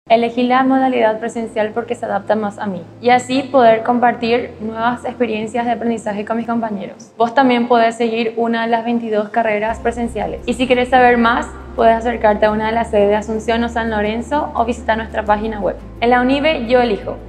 Elegí la modalidad presencial porque se adapta más a mí y así poder compartir nuevas experiencias de aprendizaje con mis compañeros. Vos también podés seguir una de las 22 carreras presenciales y si querés saber más, puedes acercarte a una de las sedes de Asunción o San Lorenzo o visitar nuestra página web. En la UNIBE yo elijo.